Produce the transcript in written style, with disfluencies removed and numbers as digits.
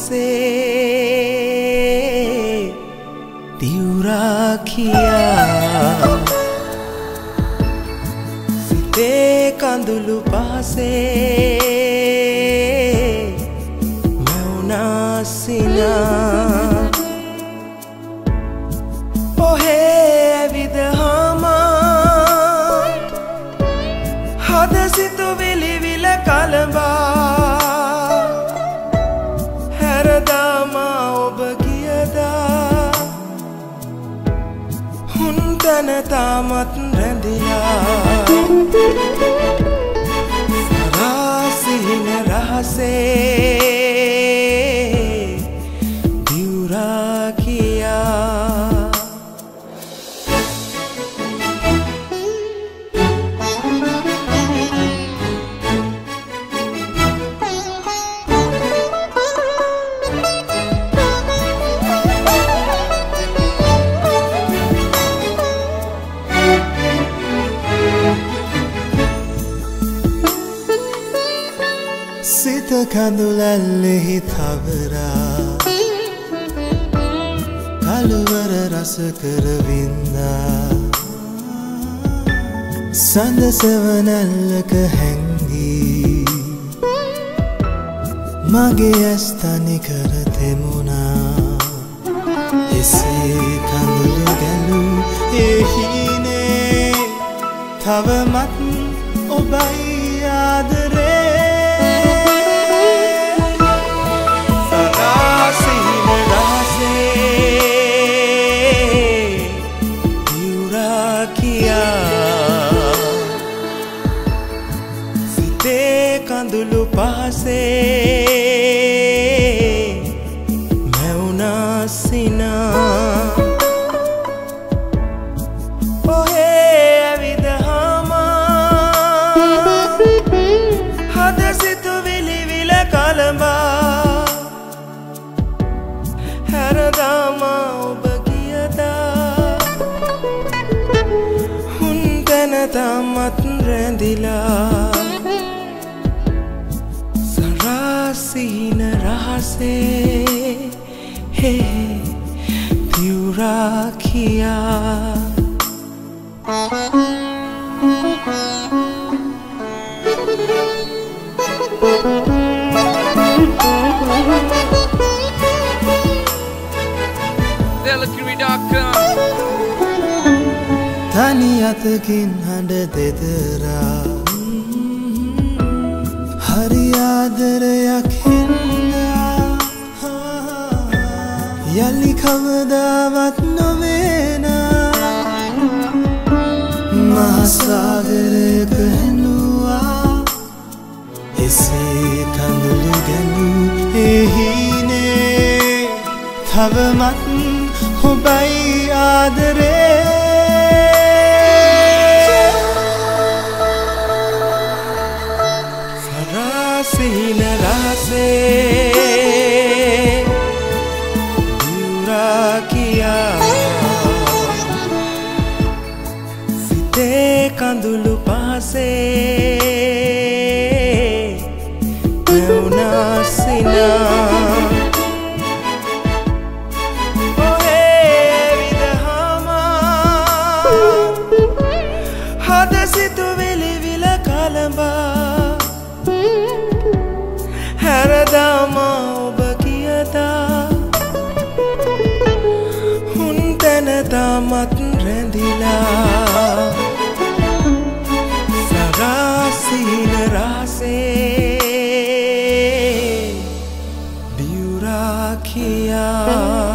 දිවුරාකියා සිතේ කඳුළු පහසේ මැවුනා සිනා ඔහේ ඇවිද හමා හද සිතුවිලි විල කලඹා තන තාමත් රැඳිලා සරාසින රහසේ දිවුරාකියා සිත කඳුලැල්ලෙහි තවරා කළුවර රස කරවින්දා සඳ සෙවනැල්ලක හැංගී මගේ ඇස් තනි කර තෙමුණා එසේ කඳුළු ගැලූ එහිනේ තවමත් ඔබයි ආදරේ කඳුළු පහසේ මැවුනා සිනා ඔහේ ඇවිද හමා හද සිතුවිලි විල කලඹා හැරදාමා ඔබ ගියදා හුන් තැන තාමත් රැඳිලා සරාසින රහසේ දිවුරාකියා තනි අතකින් හඬ දෙදරා හරි ආදරයක් හින්දා යලි කවදාවත් නොවේනා මහසාගරයක හැනුවා එසේ කඳුළු ගැලූ එහිනේ තවමත් ඔබයි ආදරේ සරාසින රහසේ දිවුරාකියා සිතේ කඳුළු පහසේ මැවුනා සිනා ඔහේ විද හමා හද සිතුවිලි විල කලඹා හැරදාමා ඔබ ගියදා හුන් තැන තාමත් රැඳිලා සරාසින රහසේ දිවුරාකියා